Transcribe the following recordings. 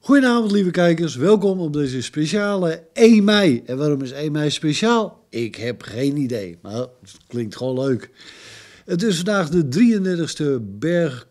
Goedenavond lieve kijkers, welkom op deze speciale 1 mei. En waarom is 1 mei speciaal? Ik heb geen idee, maar het klinkt gewoon leuk. Het is vandaag de 33e Berg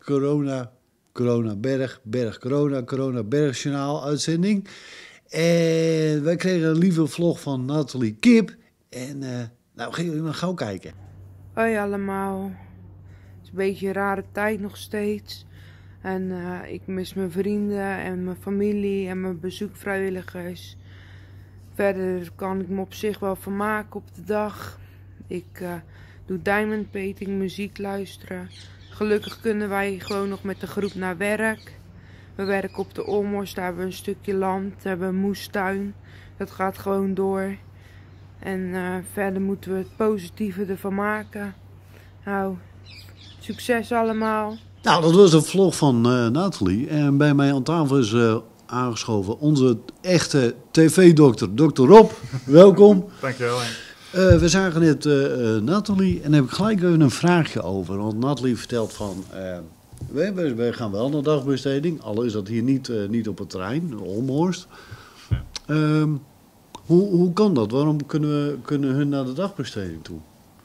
Corona Bergjournaal uitzending. En wij kregen een lieve vlog van Nathalie Kip. En nou, gaan jullie maar gauw kijken. Hoi allemaal. Het is een beetje een rare tijd nog steeds. En ik mis mijn vrienden en mijn familie en mijn bezoekvrijwilligers. Verder kan ik me op zich wel vermaken op de dag. Ik doe diamond painting, muziek luisteren. Gelukkig kunnen wij gewoon nog met de groep naar werk. We werken op de Olmhorst, daar hebben we een stukje land, daar hebben we een moestuin. Dat gaat gewoon door. En verder moeten we het positieve ervan maken. Nou, succes allemaal. Nou, dat was een vlog van Nathalie. En bij mij aan tafel is aangeschoven onze echte tv-dokter, dokter Rob. Welkom. Dankjewel. We zagen net Nathalie en daar heb ik gelijk even een vraagje over. Want Nathalie vertelt van, wij gaan wel naar dagbesteding. Al is dat hier niet op het terrein, Olmhorst. Ja. Hoe kan dat? Waarom kunnen hun naar de dagbesteding toe?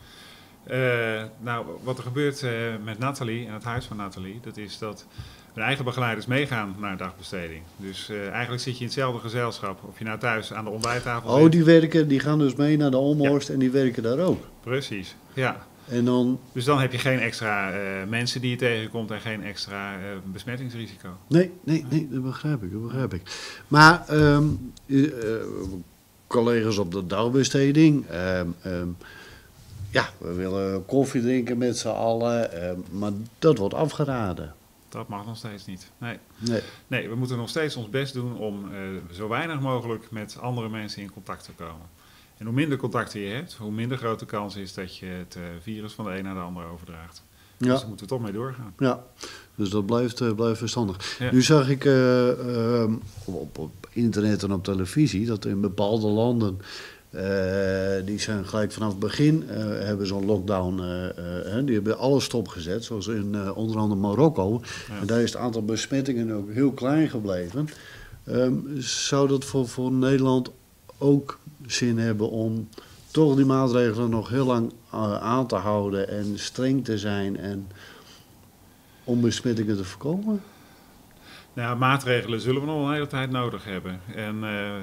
Nou, wat er gebeurt met Nathalie en het huis van Nathalie, dat is dat hun eigen begeleiders meegaan naar een dagbesteding. Dus eigenlijk zit je in hetzelfde gezelschap, of je nou thuis aan de ontbijttafel zit. Die gaan dus mee naar de Olmhorst en die werken daar ook? Precies, ja. En dan... Dus dan heb je geen extra mensen die je tegenkomt en geen extra besmettingsrisico. Nee, dat begrijp ik. Maar collega's op de dagbesteding... ja, we willen koffie drinken met z'n allen, maar dat wordt afgeraden. Dat mag nog steeds niet. Nee, we moeten nog steeds ons best doen om zo weinig mogelijk met andere mensen in contact te komen. En hoe minder contacten je hebt, hoe minder grote kans is dat je het virus van de een naar de ander overdraagt. Ja. Dus daar moeten we toch mee doorgaan. Ja, dus dat blijft verstandig. Ja. Nu zag ik op internet en op televisie dat in bepaalde landen... die zijn gelijk vanaf het begin, hebben zo'n lockdown, die hebben alles stopgezet, zoals in onder andere Marokko. Ja. En daar is het aantal besmettingen ook heel klein gebleven. Zou dat voor Nederland ook zin hebben om toch die maatregelen nog heel lang aan te houden en streng te zijn en om besmettingen te voorkomen? Nou, maatregelen zullen we nog een hele tijd nodig hebben. En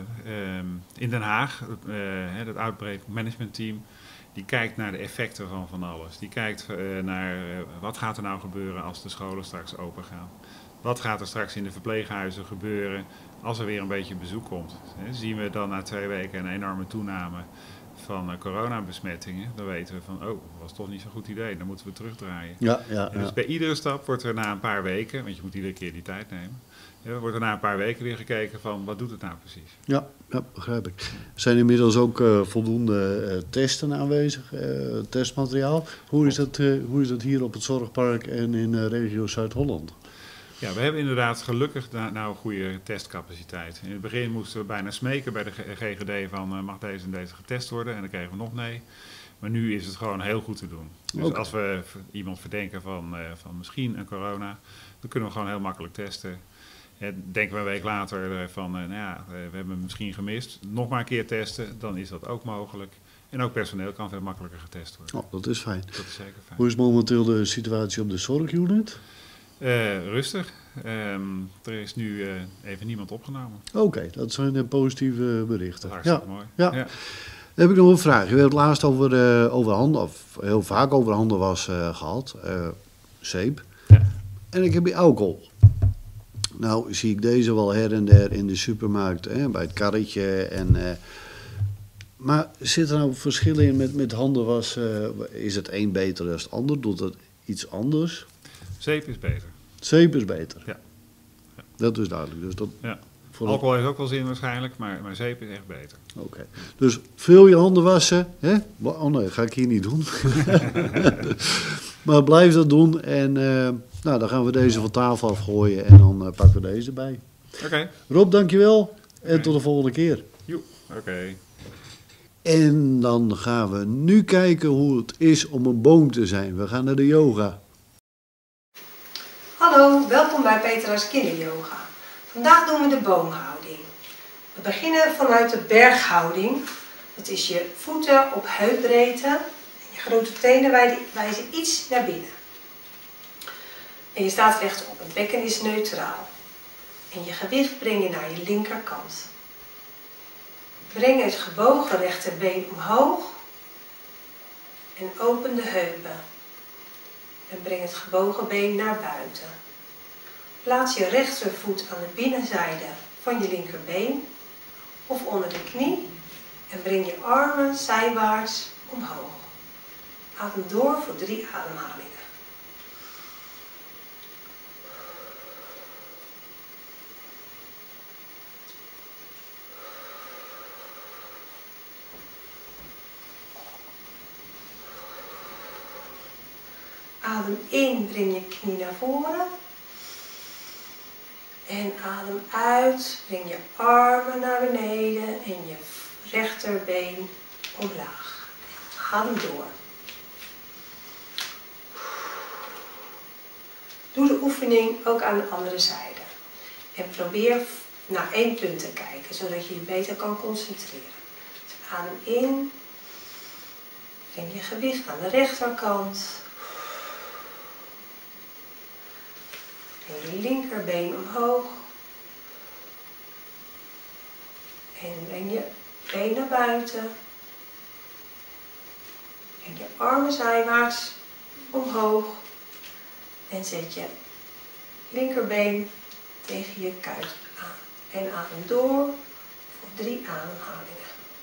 in Den Haag, het Outbreak Management Team, die kijkt naar de effecten van alles. Die kijkt naar wat gaat er nou gebeuren als de scholen straks open gaan. Wat gaat er straks in de verpleeghuizen gebeuren als er weer een beetje bezoek komt. Zien we dan na 2 weken een enorme toename van coronabesmettingen, dan weten we van, dat was toch niet zo'n goed idee, dan moeten we terugdraaien. Dus bij iedere stap wordt er na een paar weken, want je moet iedere keer die tijd nemen, wordt er na een paar weken weer gekeken van, wat doet het nou precies? Ja, begrijp ik. Er zijn inmiddels ook voldoende testen aanwezig, testmateriaal. Hoe is dat hier op het Zorgpark en in regio Zuid-Holland? Ja, we hebben inderdaad gelukkig nou goede testcapaciteit. In het begin moesten we bijna smeken bij de GGD van mag deze en deze getest worden en dan kregen we nog nee. Maar nu is het gewoon heel goed te doen. Dus als we iemand verdenken van misschien een corona, dan kunnen we gewoon heel makkelijk testen. Denken we een week later van, we hebben hem misschien gemist, nog maar een keer testen, dan is dat ook mogelijk. En ook personeel kan veel makkelijker getest worden. Oh, dat is fijn. Dat is zeker fijn. Hoe is momenteel de situatie op de zorgunit? Rustig. Er is nu even niemand opgenomen. Oké, dat zijn positieve berichten. Hartstikke mooi. Ja. Dan heb ik nog een vraag. Je hebt het laatst over handen, of heel vaak over handenwas gehad. Zeep. Ja. En ik heb hier alcohol. Nou zie ik deze wel her en der in de supermarkt, bij het karretje. Maar zit er nou verschillen in met handenwas? Is het een beter dan het ander? Doet het iets anders? Zeep is beter. Zeep is beter? Ja. Dat is duidelijk. Dus dat alcohol heeft ook wel zin waarschijnlijk, maar zeep is echt beter. Oké. Dus veel je handen wassen. Hè? Oh nee, dat ga ik hier niet doen. Maar blijf dat doen. En dan gaan we deze van tafel afgooien en dan pakken we deze bij. Oké. Rob, dankjewel. En tot de volgende keer. Oké. En dan gaan we nu kijken hoe het is om een boom te zijn. We gaan naar de yoga. Hallo, welkom bij Petra's Kinderyoga. Vandaag doen we de boomhouding. We beginnen vanuit de berghouding. Dat is je voeten op heupbreedte en je grote tenen wijzen iets naar binnen. En je staat rechtop. Het bekken is neutraal. En je gewicht breng je naar je linkerkant. Breng het gebogen rechterbeen omhoog en open de heupen. En breng het gebogen been naar buiten. Plaats je rechtervoet aan de binnenzijde van je linkerbeen of onder de knie en breng je armen zijwaarts omhoog. Adem door voor 3 ademhalingen. Adem in, breng je knie naar voren. En adem uit, breng je armen naar beneden en je rechterbeen omlaag. Adem door. Doe de oefening ook aan de andere zijde. En probeer naar 1 punt te kijken, zodat je je beter kan concentreren. Dus adem in. Breng je gewicht aan de rechterkant. Breng je linkerbeen omhoog. En breng je been naar buiten. Breng je armen zijwaarts omhoog. En zet je linkerbeen tegen je kuit aan. En adem door voor 3 ademhalingen.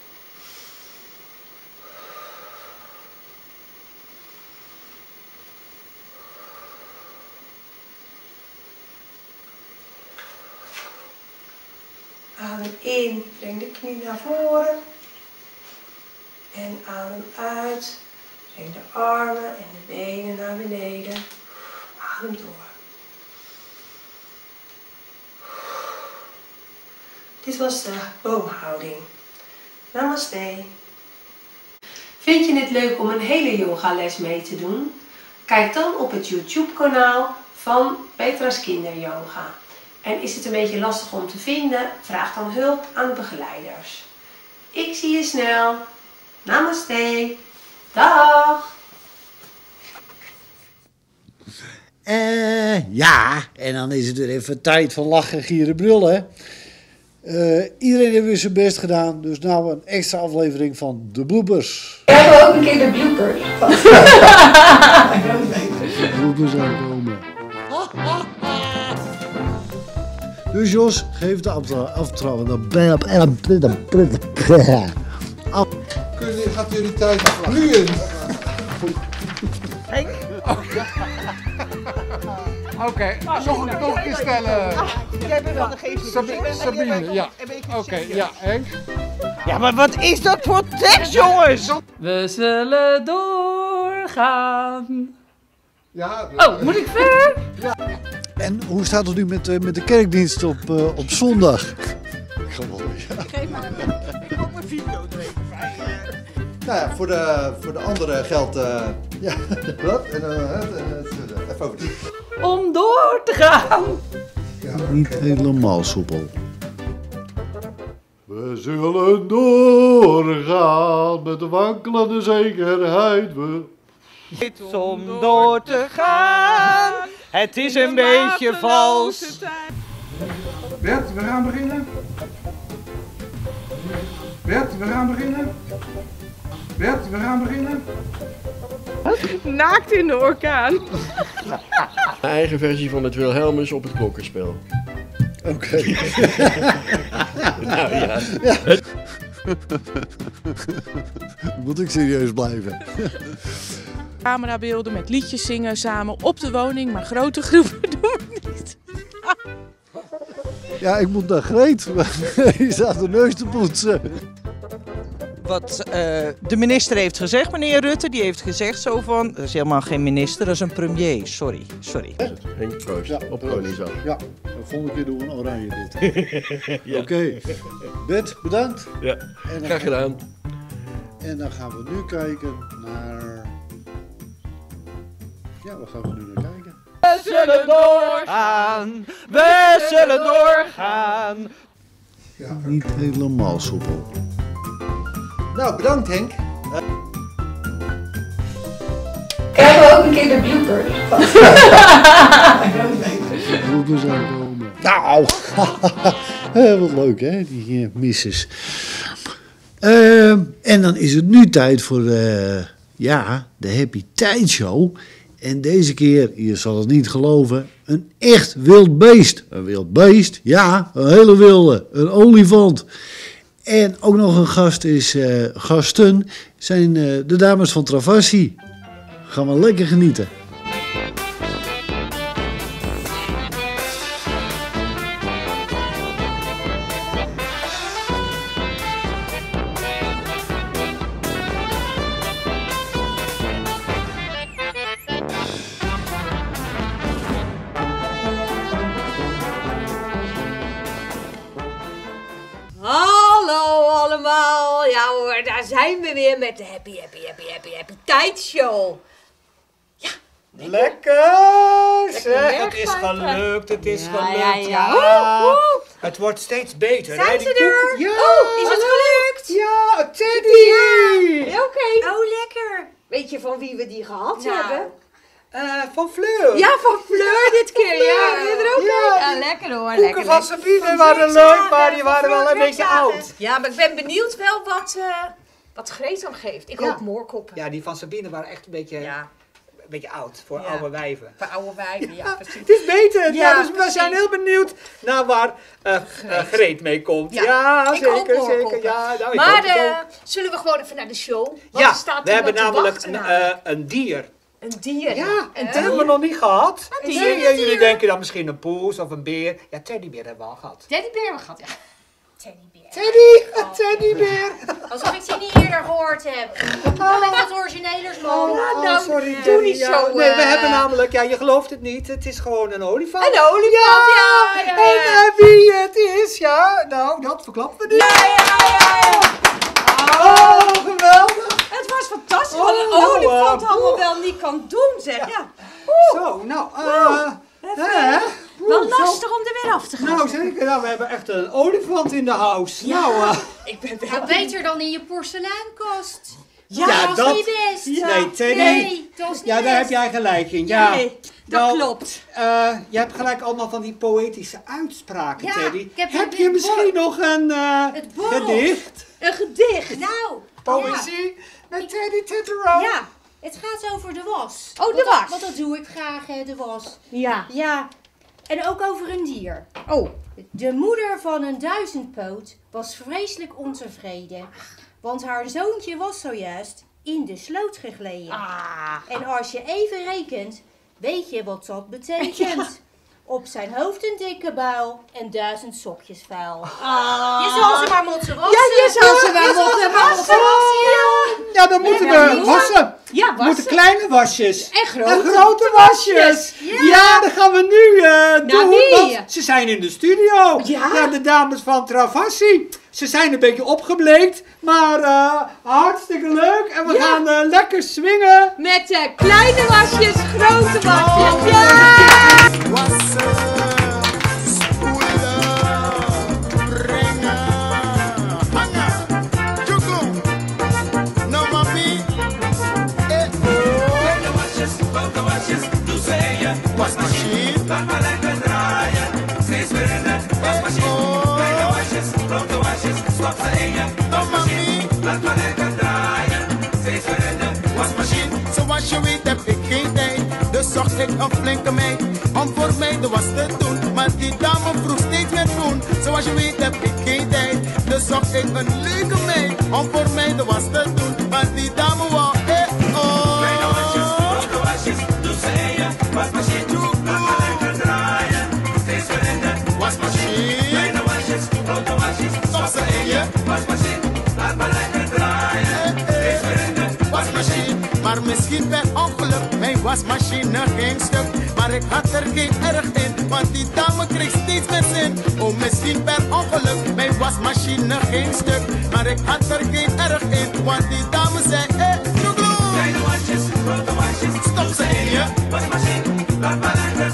Adem in, breng de knie naar voren. En adem uit, breng de armen en de benen naar beneden. Adem door. Dit was de boomhouding. Namaste. Vind je het leuk om een hele yogales mee te doen? Kijk dan op het YouTube-kanaal van Petra's Kinderyoga. En is het een beetje lastig om te vinden? Vraag dan hulp aan begeleiders. Ik zie je snel. Namaste. Dag. Ja, en dan is het weer even tijd van lachen, gieren, brullen. Iedereen heeft weer zijn best gedaan, dus nou een extra aflevering van de bloopers. We hebben ook een keer de bloopers. De bloopers aankomen. Dus Jos, geef de aftrap. Gaat jullie tijd nu in? Oké, nog een keer stellen. Jij bent van de geestelijke Sabine, ja. Oké, ja, Henk. Ja, maar wat is dat voor tekst, jongens? We zullen doorgaan. Ja, Oh, moet ik verder? En hoe staat het nu met de kerkdienst op zondag? Gewoon, ja. Geef maar ik ook een video erin. Nou ja, voor de anderen geldt... ja, wat? En even over die. Om door te gaan. Ja, Niet helemaal soepel. We zullen doorgaan met de wankelende zekerheid. Om door te gaan. Het is een beetje vals. Bert, we gaan beginnen. Bert, we gaan beginnen. Bert, we gaan beginnen. Naakt in de orkaan. Een eigen versie van het Wilhelmus op het klokkenspel. Oké. Nou ja. Moet ik serieus blijven? Camerabeelden met liedjes zingen samen op de woning, maar grote groepen doen we niet. Ja, ik moet naar Greet. Je staat de neus te poetsen. Wat de minister heeft gezegd, meneer Rutte, die heeft gezegd zo van... Dat is helemaal geen minister, dat is een premier. Sorry. Henk, proost. Ja, Op Koningsdag. Ja, de volgende keer doen we een oranje dit. Ja. Oké. Bert, bedankt. Ja, En dan, graag gedaan. en dan gaan we nu kijken naar... Ja, waar gaan we nu naar kijken? We zullen doorgaan, we zullen doorgaan. Ja. Niet helemaal soepel. Nou, bedankt Henk. Krijgen we ook een keer de bloopers? Bloopers aankomen. Nou, wat leuk hè, die misses. En dan is het nu tijd voor de Happy Tijd Show. En deze keer, je zal het niet geloven, een echt wild beest. Een wild beest, ja, een hele wilde, een olifant. En ook nog een gasten zijn de dames van Travassi. Gaan we lekker genieten. Hallo allemaal, ja hoor, daar zijn we weer met de Happy Tijd Show. Ja, lekker zeg, het is werk, gelukt, het is gelukt, ja. Het wordt steeds beter. Zijn ze er? Ja. Oh, is het gelukt? Ja, Teddy! Ja, oké. Oh, lekker. Weet je van wie we die gehad hebben? Van Fleur. Ja, van Fleur dit keer, ja. Ja. Ben je er ook Ja. bij? Ja, lekker hoor, Koeken lekker. van Sabine waren leuk, maar die waren wel een beetje oud. Ja, maar ik ben benieuwd wel wat Greet dan geeft. Ik hoop moorkoppen. Ja, die van Sabine waren echt een beetje oud voor oude wijven. Voor oude wijven, ja, precies. Het is beter. Ja, Ja, dus we zijn heel benieuwd naar waar Greet mee komt. Ja, Ja, ik hoop zeker, moorkoppen. zeker. Ja, nou, ik Maar hoop het ook. zullen we gewoon even naar de show? Wat Ja, staat we er hebben nog te namelijk wachten? een dier. Een dier? Ja, dat hebben we nog niet gehad. Een dier, Nee, een jullie dier. denken dan misschien een poes of een beer. Ja, teddybeer hebben we al gehad. Teddybeer hebben we gehad, ja. Teddybeer. Teddy, een teddybeer. Alsof ik die niet eerder gehoord heb. Nou, met wat originelers, man. Oh, sorry, doe Teddy. niet Ja, zo. nee, we hebben namelijk, ja, je gelooft het niet, het is gewoon een olifant. Een olifant, ja. En wie het is, ja, nou, dat verklappen we niet. Oh, geweldig. Het was fantastisch. Oh, Wat een nou, olifant allemaal wel niet kan doen, zeg. Ja. Zo, nou, Wel lastig om er weer af te gaan. Nou, zeker. Nou, we hebben echt een olifant in de house. Ja, Nou, ik ben wel Wat beter dan in je porseleinkast. Ja, dat was dat- niet best. Ja. Nee, Teddy. Nee, dat was niet ja, daar best. heb jij gelijk in. Ja, Nee, dat Nou, klopt. Je hebt gelijk allemaal van die poëtische uitspraken, Ja, Teddy. ik heb Heb het je misschien nog een Het borrelt. gedicht? Een gedicht. Nou, Poëzie met Teddy Titterone. ja. Het gaat over de was. Oh, de was. Want dat doe ik graag, hè, de was. Ja. Ja. En ook over een dier. Oh. De moeder van een duizendpoot was vreselijk ontevreden. Want haar zoontje was zojuist in de sloot gegleden. En als je even rekent, weet je wat dat betekent. Op zijn hoofd een dikke buil en 1000 sokjes vuil. Je zal ze maar moeten wassen. Ja, je zal ze maar moeten wassen. Ja, dan moeten we wassen. Ja, We moeten wassen. kleine wasjes. En grote, En grote wasjes. Ja, dat gaan we nu doen. wie? Want ze zijn in de studio. Ja. De dames van Travassi. Ze zijn een beetje opgebleekt. Maar hartstikke leuk. En we gaan lekker swingen. Met kleine wasjes, grote wasjes. Ja! Wasmachine, laat maar lekker draaien. Steeds weer in de wasmachine. Kleine wasjes, grote wasjes, stop ze in je wasmachine. Laat maar lekker draaien. Steeds weer in de wasmachine. Zoals je weet heb ik geen tijd, dus zocht ik een flinke meid om voor mij de was te doen. Maar die dame vroeg steeds meer groen. Zoals je weet heb ik geen tijd, dus zocht ik een leuke meid om voor mij de was te doen. Maar die dame wou Kleine wasjes, grote wasjes, doe ze in je wasmachine. Laat maar lekker draaien. Steeds weer in de wasmachine. Kleine wasjes, grote wasjes, stop ze in je wasmachine. Laat maar lekker draaien. Steeds weer in de wasmachine. Maar misschien per ongeluk, mijn wasmachine ging stuk. Maar ik had er geen erg in, want die dame kreeg steeds meer zin. Oh, misschien per ongeluk, mijn wasmachine ging stuk. Maar ik had er geen erg in, want die dame zei, Kleine wasjes, grote wasjes, stop ze in je wasmachine. Laat maar lekker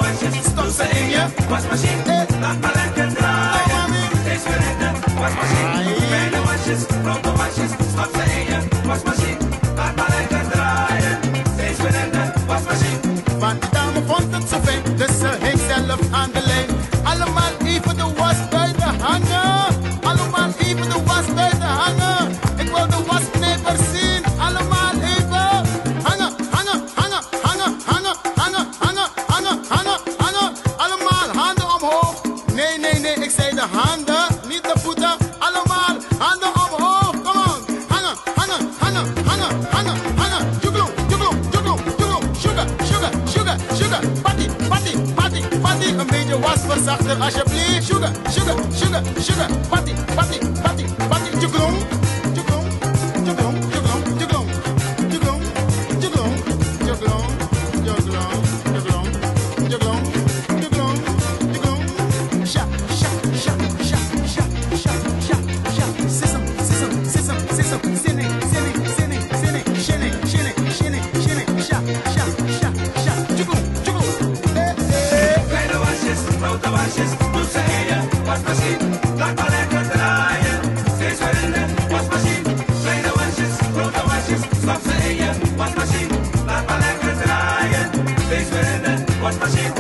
wasjes, stop ze in je wasmachine. Laat maar lekker draaien. Eens weer in de wasmachine. Kleine wasjes, grote wasjes, stop ze in je wasmachine. Laat maar lekker draaien. Eens weer in de wasmachine. Want die dame vond het zo fijn, dus ze hing zelf aan de lijn. Allemaal even de was buiten hangen. Allemaal even de was buiten hangen. Ik wil de wasknijper zien. Allemaal even hangen, hangen, hangen, hangen, hangen, hangen, hangen, hangen, hangen, hangen. Allemaal handen omhoog. Nee, nee, nee, ik zei de handen, niet de voeten. Allemaal handen omhoog. Come on. Hangen, hangen, hangen, hangen, hangen, hangen. Juglo, juglo, juglo, juglo. Sugar, sugar, sugar, sugar. Patty, patty, patty, patty. Een beetje wasverzachter alsjeblieft. Sugar, sugar, sugar, sugar. Patty, patty, patty, patty. Juglong, juglong, juglong, juglong, juglong, juglong, juglong, juglong, juglong, juglong, juglong, juglong, juglong. Sha, sha, sha, sha, sha, sha, sha, sha. Sism, sism, sism, sism. Sinning, sinning, sinning, sinning, shinning, shinning, shinning, shinning. Sha, sha, sha, sha. Juglong, juglong. Kleine wasjes, grote wasjes, doe ze in je wasmachine. Laat maar lekker draaien. Steeds weer in de wasmachine. Kleine wasjes, grote wasjes, stop ze in je wasmachine. Laat maar lekker draaien. Steeds weer in de wasmachine.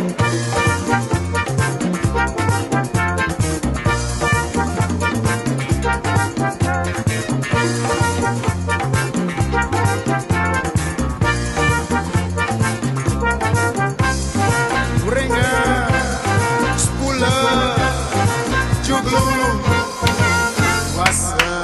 Wringen, spoelen, jugloen, wassen.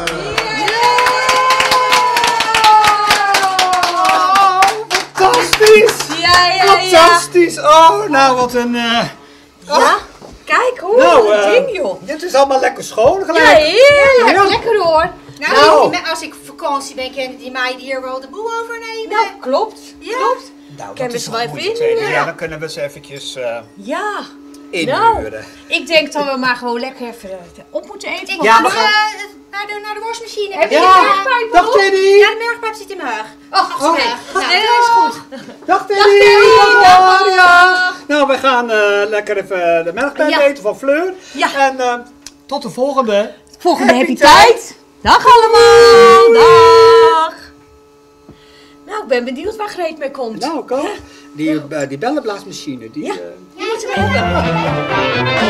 Fantastisch! Ja, ja, ja. Fantastisch! Oh, nou wat een... Ja, kijk hoe ding joh. Dit is allemaal lekker schoon Ja, gelijk. heerlijk. Ja. Lekker hoor. Nou. Nou, als ik op vakantie ben, kunnen die meiden hier wel de boel overnemen. Nou, klopt. Ja. Klopt. Nou, Ken dat we is ze wel wel goed, even tweede. inhuren. Ja, dan kunnen we ze eventjes Ja. inhuren. Ik denk dat we maar gewoon lekker even op moeten eten. Ik Ja, ga we gaan- naar de wasmachine. Heb je Ja. de merkpijp Dag op? Teddy! Ja, de merkpijp zit in mijn rug. Oh, oké. Nou, Nee, dat is goed. Dag Teddy! Teddy! Dag, Dag! ja. Nou, we gaan lekker even de melkpijp Ja. eten van Fleur. Ja. En tot de volgende. Volgende Happy happy tijd. Dag allemaal. Dag. Nou, ik ben benieuwd waar Greet mee komt. Nou, kom. Die bellenblaasmachine, die... Ja. Die moeten we hebben.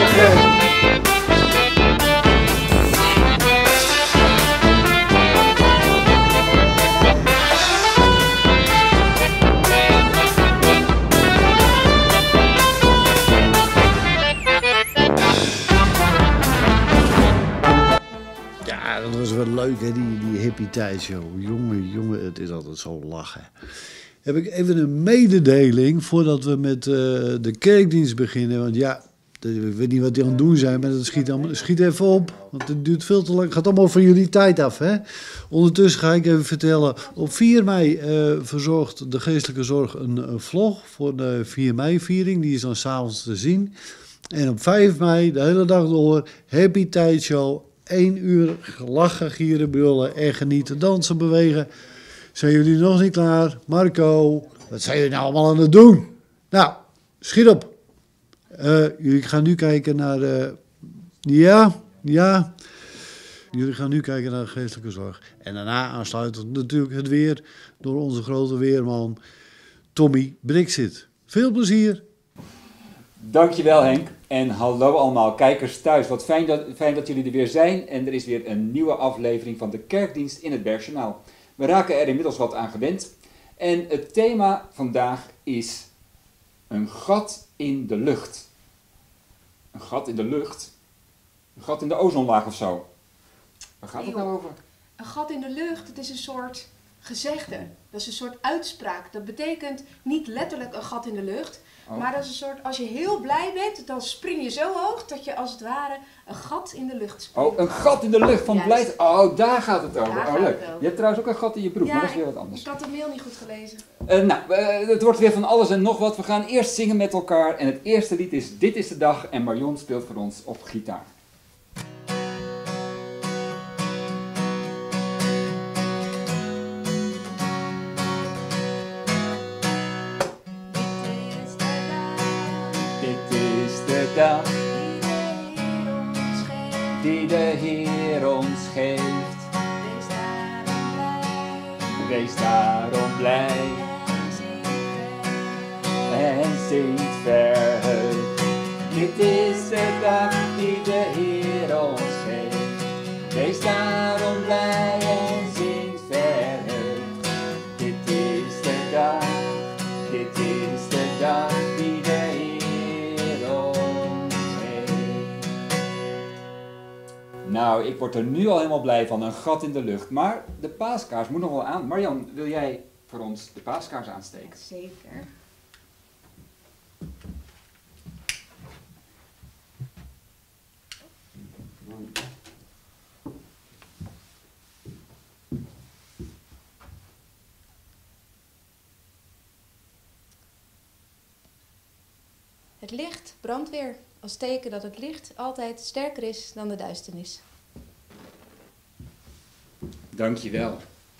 Ja, dat was wel leuk, hè, die hippie tijdshow. Jongen, het is altijd zo lachen. Heb ik even een mededeling voordat we met de kerkdienst beginnen. Want ja, ik weet niet wat die aan het doen zijn, maar dat schiet even op. Want het duurt veel te lang. Het gaat allemaal van jullie tijd af, hè. Ondertussen ga ik even vertellen. Op 4 mei verzorgt de geestelijke zorg een vlog voor de 4 mei-viering. Die is dan 's avonds te zien. En op 5 mei, de hele dag door, happy tijdshow. 1 uur lachen, gieren, brullen en genieten, dansen, bewegen. Zijn jullie nog niet klaar? Marco, wat zijn jullie nou allemaal aan het doen? Nou, schiet op. Jullie gaan nu kijken naar... Ja. Jullie gaan nu kijken naar de geestelijke zorg. En daarna aansluitend natuurlijk het weer door onze grote weerman Tommy Brixit. Veel plezier. Dankjewel Henk en hallo allemaal kijkers thuis. Wat fijn dat jullie er weer zijn en er is weer een nieuwe aflevering van de Kerkdienst in het Bergjournaal. We raken er inmiddels wat aan gewend en het thema vandaag is een gat in de lucht. Een gat in de lucht? Een gat in de ozonlaag of zo? Waar gaat het nou over? Een gat in de lucht, het is een soort gezegde. Dat is een soort uitspraak. Dat betekent niet letterlijk een gat in de lucht. Oh. Maar dat is een soort, als je heel blij bent, dan spring je zo hoog dat je als het ware een gat in de lucht springt. Oh, een gat in de lucht van Juist. blijdschap. Oh, daar gaat het over. Daar Oh, gaat leuk. het over. Je hebt trouwens ook een gat in je broek, Ja, maar dat is weer wat anders. Ik had de mail niet goed gelezen. Het wordt weer van alles en nog wat. We gaan eerst zingen met elkaar. En het eerste lied is Dit is de Dag. En Marion speelt voor ons op gitaar. Dit Dit is de dag die de Heer ons geeft. Wees daarom blij en zingt verheugd. Dit is de dag die de Heer ons geeft. Wees daarom blij en zingt verheugd. Dit is de dag, dit is de dag die de Heer ons geeft. Nou, ik word er nu al helemaal blij van, een gat in de lucht. Maar de paaskaars moet nog wel aan. Marjan, wil jij voor ons de paaskaars aansteken? Zeker. Het licht brandt weer, als teken dat het licht altijd sterker is dan de duisternis. Dankjewel.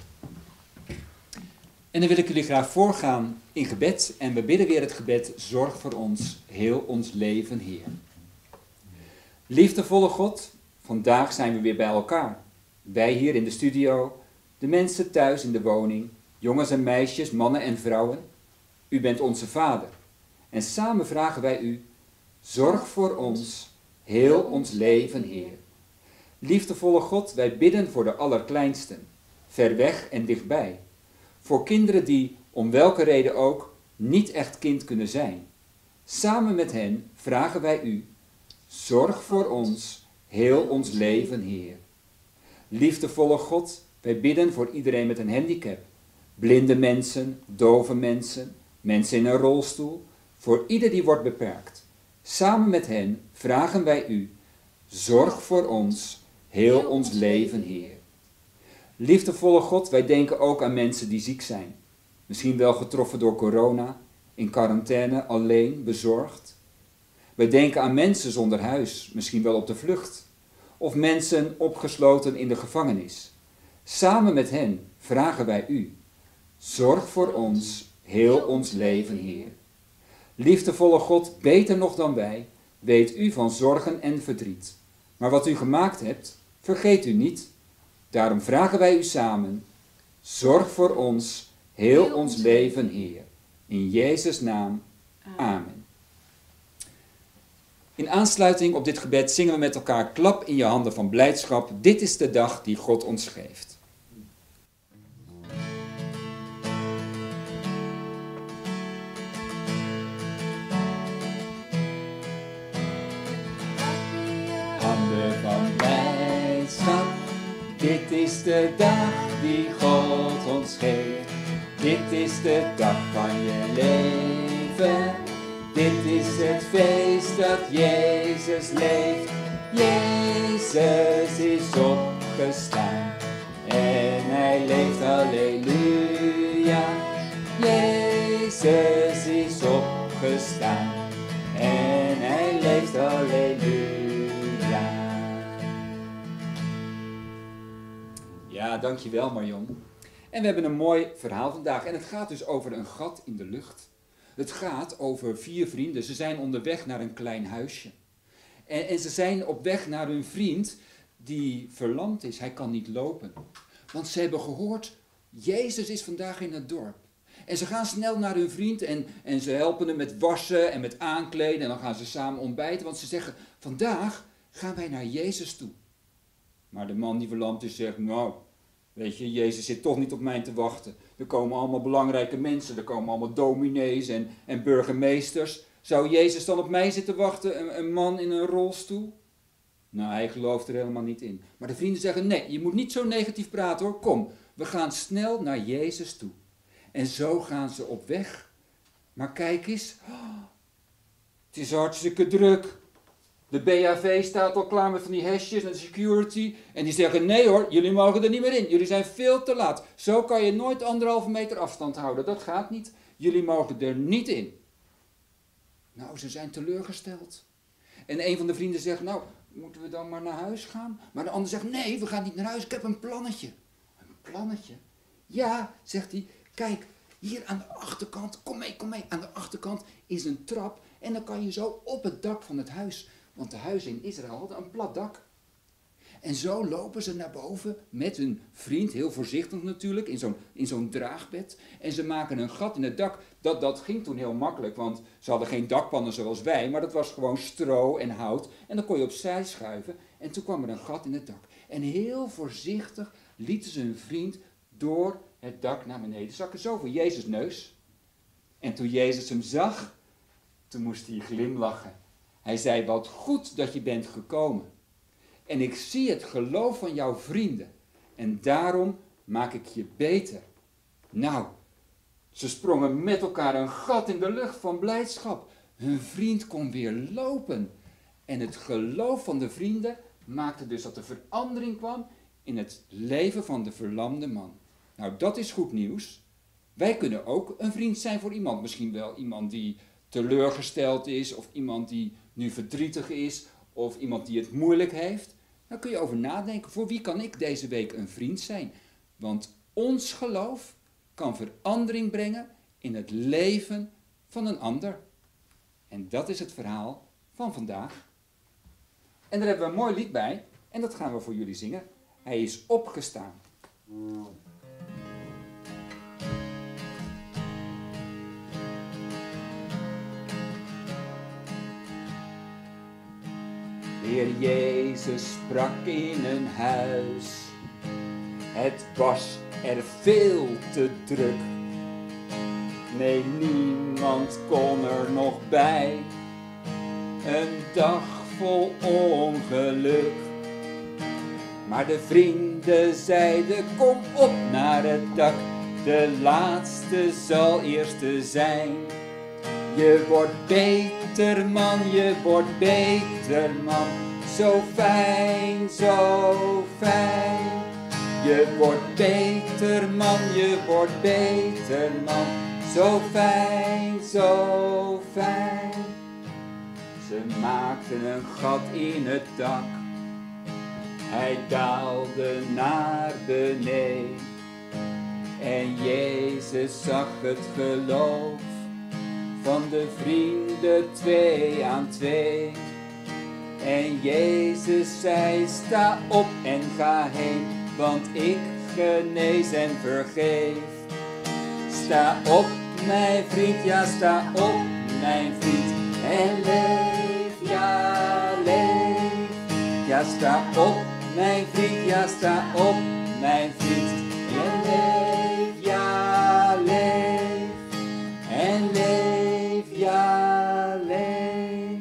En dan wil ik jullie graag voorgaan in gebed. En we bidden weer het gebed, zorg voor ons, heel ons leven, Heer. Liefdevolle God, vandaag zijn we weer bij elkaar. Wij hier in de studio, de mensen thuis in de woning, jongens en meisjes, mannen en vrouwen. U bent onze Vader. En samen vragen wij u, zorg voor ons, heel ons leven, Heer. Liefdevolle God, wij bidden voor de allerkleinsten, ver weg en dichtbij. Voor kinderen die, om welke reden ook, niet echt kind kunnen zijn. Samen met hen vragen wij u, zorg voor ons, heel ons leven, Heer. Liefdevolle God, wij bidden voor iedereen met een handicap. Blinde mensen, dove mensen, mensen in een rolstoel, voor ieder die wordt beperkt. Samen met hen vragen wij u, zorg voor ons, heel ons leven, Heer. Liefdevolle God, wij denken ook aan mensen die ziek zijn. Misschien wel getroffen door corona, in quarantaine, alleen, bezorgd. Wij denken aan mensen zonder huis, misschien wel op de vlucht. Of mensen opgesloten in de gevangenis. Samen met hen vragen wij u, zorg voor ons, heel ons leven, Heer. Liefdevolle God, beter nog dan wij, weet u van zorgen en verdriet. Maar wat u gemaakt hebt, vergeet u niet. Daarom vragen wij u samen, zorg voor ons, heel ons leven, Heer. In Jezus' naam, amen. In aansluiting op dit gebed zingen we met elkaar klap in je handen van blijdschap. Dit is de dag die God ons geeft. Handen van blijdschap. Dit is de dag die God ons geeft. Dit is de dag van je leven. Dit is het feest dat Jezus leeft. Jezus is opgestaan en hij leeft, halleluja. Jezus is opgestaan en hij leeft, halleluja. Ja, dankjewel Marion. En we hebben een mooi verhaal vandaag en het gaat dus over een gat in de lucht. Het gaat over 4 vrienden. Ze zijn onderweg naar een klein huisje. En ze zijn op weg naar hun vriend die verlamd is. Hij kan niet lopen. Want ze hebben gehoord, Jezus is vandaag in het dorp. En ze gaan snel naar hun vriend en ze helpen hem met wassen en met aankleden. En dan gaan ze samen ontbijten. Want ze zeggen, vandaag gaan wij naar Jezus toe. Maar de man die verlamd is zegt, nou, weet je, Jezus zit toch niet op mij te wachten. Er komen allemaal belangrijke mensen, er komen allemaal dominees en burgemeesters. Zou Jezus dan op mij zitten wachten, een man in een rolstoel? Nou, hij gelooft er helemaal niet in. Maar de vrienden zeggen, nee, je moet niet zo negatief praten hoor. Kom, we gaan snel naar Jezus toe. En zo gaan ze op weg. Maar kijk eens, het is hartstikke druk. De BHV staat al klaar met van die hesjes en de security. En die zeggen, nee hoor, jullie mogen er niet meer in. Jullie zijn veel te laat. Zo kan je nooit 1,5 meter afstand houden. Dat gaat niet. Jullie mogen er niet in. Nou, ze zijn teleurgesteld. En een van de vrienden zegt, nou, moeten we dan maar naar huis gaan? Maar de ander zegt, nee, we gaan niet naar huis. Ik heb een plannetje. Een plannetje? Ja, zegt hij, kijk, Hier aan de achterkant, kom mee, aan de achterkant is een trap en dan kan je zo op het dak van het huis. Want de huizen in Israël hadden een plat dak. En zo lopen ze naar boven met hun vriend, heel voorzichtig natuurlijk, in zo'n draagbed. En ze maken een gat in het dak. Dat ging toen heel makkelijk, want ze hadden geen dakpannen zoals wij, maar dat was gewoon stro en hout. En dan kon je opzij schuiven en toen kwam er een gat in het dak. En heel voorzichtig lieten ze hun vriend door het dak naar beneden zakken, zo voor Jezus' neus. En toen Jezus hem zag, toen moest hij glimlachen. Hij zei, wat goed dat je bent gekomen. En ik zie het geloof van jouw vrienden. En daarom maak ik je beter. Nou, ze sprongen met elkaar een gat in de lucht van blijdschap. Hun vriend kon weer lopen. En het geloof van de vrienden maakte dus dat er verandering kwam in het leven van de verlamde man. Nou, dat is goed nieuws. Wij kunnen ook een vriend zijn voor iemand. Misschien wel iemand die teleurgesteld is, of iemand die nu verdrietig is, of iemand die het moeilijk heeft. Dan kun je over nadenken, voor wie kan ik deze week een vriend zijn? Want ons geloof kan verandering brengen in het leven van een ander. En dat is het verhaal van vandaag. En daar hebben we een mooi lied bij, en dat gaan we voor jullie zingen. Hij is opgestaan. De Heer Jezus sprak in een huis. Het was er veel te druk. Nee, niemand kon er nog bij. Een dag vol ongeluk. Maar de vrienden zeiden, kom op naar het dak. De laatste zal eerste zijn. Je wordt beter man, je wordt beter man. Zo fijn, zo fijn. Je wordt beter man, je wordt beter man. Zo fijn, zo fijn. Ze maakten een gat in het dak. Hij daalde naar beneden. En Jezus zag het geloof van de vrienden 2 aan 2. En Jezus zei, sta op en ga heen, want ik genees en vergeef. Sta op mijn vriend, ja sta op mijn vriend. En leef, ja leef. Ja sta op mijn vriend, ja sta op mijn vriend. En leef, ja leef. En leef, ja leef.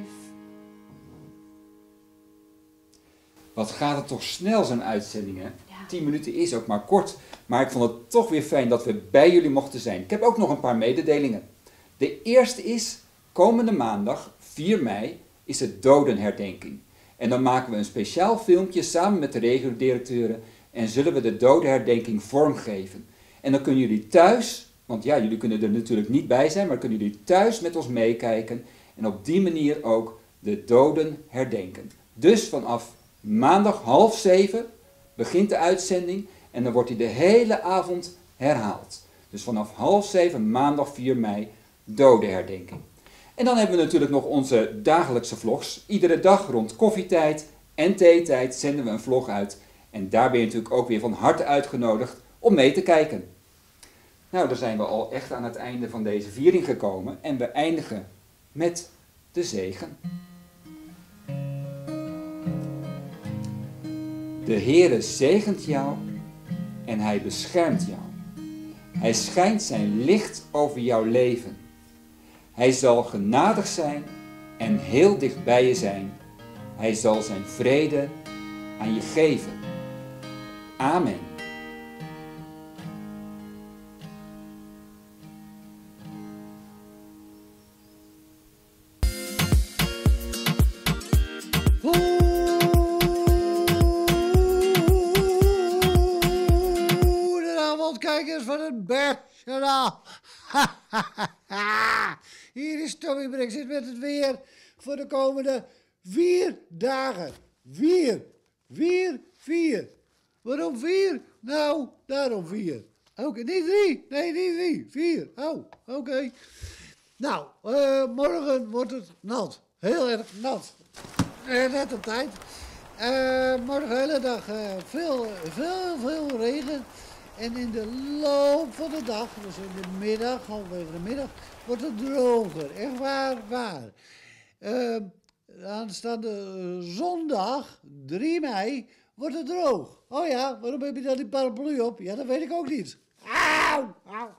Wat gaat het toch snel zo'n uitzending, hè? 10 minuten is ook maar kort. Maar ik vond het toch weer fijn dat we bij jullie mochten zijn. Ik heb ook nog een paar mededelingen. De eerste is, komende maandag, 4 mei, is het dodenherdenking. En dan maken we een speciaal filmpje samen met de regio-directeuren en zullen we de dodenherdenking vormgeven. En dan kunnen jullie thuis, want ja, jullie kunnen er natuurlijk niet bij zijn, maar kunnen jullie thuis met ons meekijken en op die manier ook de doden herdenken. Dus vanaf maandag 6:30 begint de uitzending en dan wordt hij de hele avond herhaald. Dus vanaf 6:30 maandag 4 mei dodenherdenking. En dan hebben we natuurlijk nog onze dagelijkse vlogs. Iedere dag rond koffietijd en theetijd zenden we een vlog uit. En daar ben je natuurlijk ook weer van harte uitgenodigd om mee te kijken. Nou, dan zijn we al echt aan het einde van deze viering gekomen. En we eindigen met de zegen. De Heere zegent jou en Hij beschermt jou. Hij schijnt zijn licht over jouw leven. Hij zal genadig zijn en heel dicht bij je zijn. Hij zal zijn vrede aan je geven. Amen. Goedenavond, kijkers van het Bergjournaal. Hier is Tommy Brexit met het weer voor de komende 4 dagen. 4. Waarom 4? Nou, daarom 4. Oké, niet 3. Nee, niet 3. 4. Oh, oké. Nou, morgen wordt het nat. Heel erg nat. Net op tijd. Morgen de hele dag veel regen. En in de loop van de dag, dus in de middag, halverwege de middag, wordt het droger. Echt waar. Aanstaande zondag, 3 mei, wordt het droog. Oh ja, waarom heb je dan die paraplu op? Ja, dat weet ik ook niet. Auw.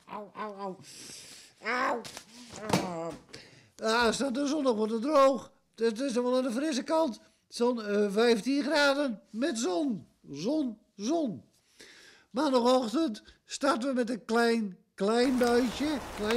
Aanstaande zondag wordt het droog. Het is wel aan de frisse kant. Zo'n 15 graden met zon. Zon. Maandagochtend starten we met een klein buitje.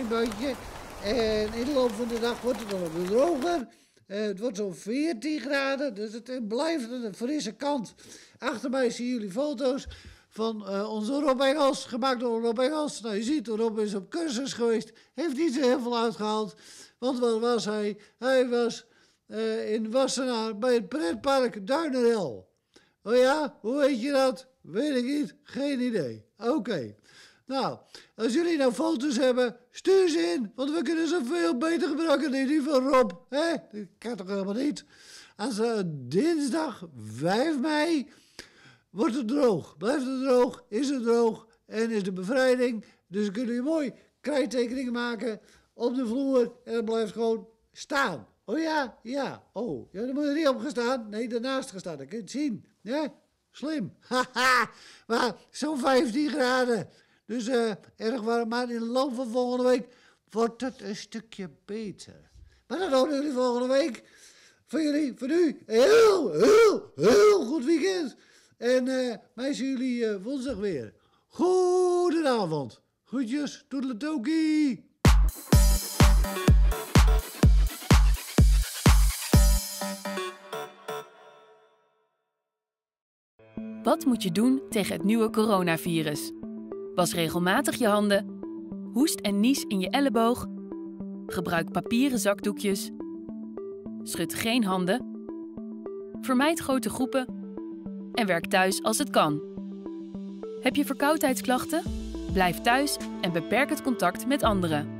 En in de loop van de dag wordt het dan weer droger. Het wordt zo'n 14 graden, dus het blijft aan de frisse kant. Achter mij zien jullie foto's van onze Rob Engels, gemaakt door Rob Engels. Nou, je ziet, Rob is op cursus geweest, heeft niet zo heel veel uitgehaald. Want waar was hij? Hij was in Wassenaar bij het pretpark Duinerel. Oh ja, hoe weet je dat? Weet ik niet, geen idee. Oké. Nou, als jullie nou foto's hebben, stuur ze in, want we kunnen ze veel beter gebruiken dan die van Rob. Hè? Dat kan toch helemaal niet? Als dinsdag 5 mei wordt het droog. Blijft het droog, is het droog en is de bevrijding. Dus dan kunnen jullie mooi krijttekeningen maken op de vloer en het blijft gewoon staan. Oh ja? Ja. Oh, ja, dan moet je er niet op gaan staan. Nee, daarnaast gaan staan, dan kun je het zien. Ja? Slim. Haha. Maar zo'n 15 graden. Dus erg warm, maar in de loop van volgende week wordt het een stukje beter. Maar dan horen jullie volgende week van jullie, van u, heel goed weekend. En mij zien jullie woensdag weer. Goedenavond. Groetjes, toedeledokie. Wat moet je doen tegen het nieuwe coronavirus? Was regelmatig je handen. Hoest en nies in je elleboog. Gebruik papieren zakdoekjes. Schud geen handen. Vermijd grote groepen. En werk thuis als het kan. Heb je verkoudheidsklachten? Blijf thuis en beperk het contact met anderen.